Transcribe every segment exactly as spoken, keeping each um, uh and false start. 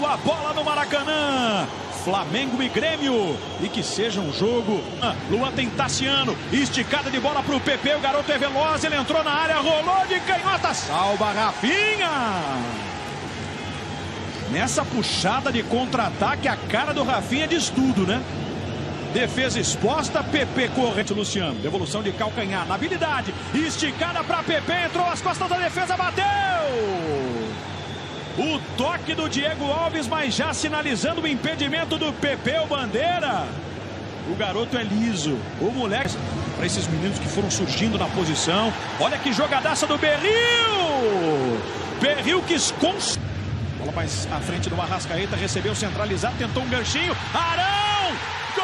a bola no Maracanã. Flamengo e Grêmio. E que seja um jogo. Luan tem Tassiano. Esticada de bola para o P P. O garoto é veloz. Ele entrou na área. Rolou de canhota. Salva Rafinha. Nessa puxada de contra-ataque, a cara do Rafinha diz tudo, né? Defesa exposta, P P corrente, Luciano. Devolução de calcanhar na habilidade. Esticada para P P. Entrou às costas da defesa. Bateu. O toque do Diego Alves, mas já sinalizando o impedimento do P P, o Bandeira. O garoto é liso. O moleque, para esses meninos que foram surgindo na posição. Olha que jogadaça do Berril. Berril que esconde. Bola mais à frente do Arrascaeta, recebeu centralizado, tentou um ganchinho. Arão! Gol!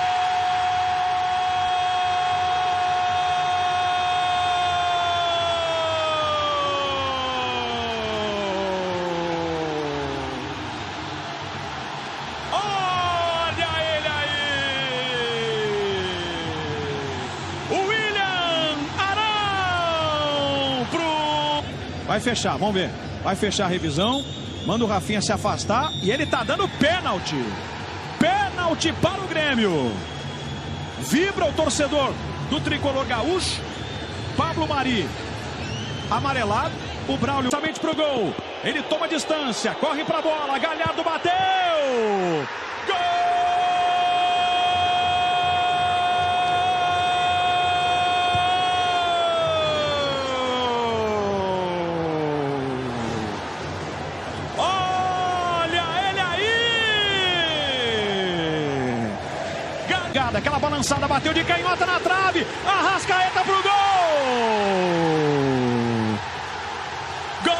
Vai fechar, vamos ver. Vai fechar a revisão. Manda o Rafinha se afastar. E ele tá dando pênalti. Pênalti para o Grêmio. Vibra o torcedor do tricolor gaúcho. Pablo Mari. Amarelado. O Braulio somente pro gol. Ele toma distância. Corre pra bola. Galhardo bateu. Gol! Aquela balançada, bateu de canhota na trave. Arrascaeta pro gol. Gol!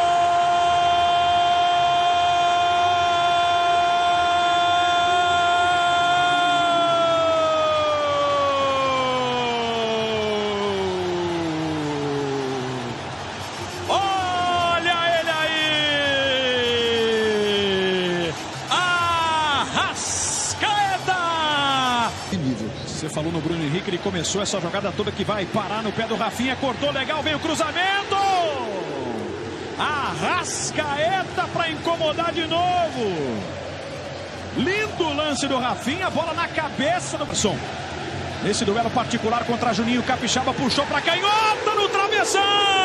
Olha ele aí. Arrascaeta. Você falou no Bruno Henrique, ele começou essa jogada toda que vai parar no pé do Rafinha, cortou legal, vem o cruzamento! Arrascaeta para incomodar de novo! Lindo lance do Rafinha, bola na cabeça do Som. Nesse duelo particular contra Juninho, Capixaba puxou para canhota no travessão!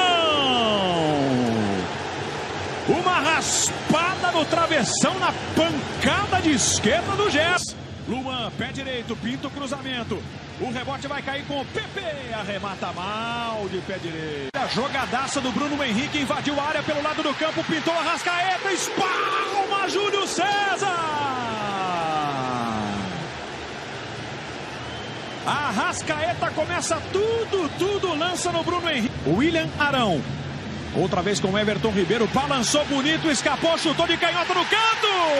Uma raspada no travessão na pancada de esquerda do Gerson. Luan, pé direito, pinta o cruzamento. O rebote vai cair com o P P. Arremata mal de pé direito. A jogadaça do Bruno Henrique invadiu a área pelo lado do campo. Pintou a Arrascaeta. Espalma Júlio César. A Arrascaeta começa tudo, tudo. Lança no Bruno Henrique. William Arão. Outra vez com o Everton Ribeiro. Balançou bonito, escapou, chutou de canhota no canto.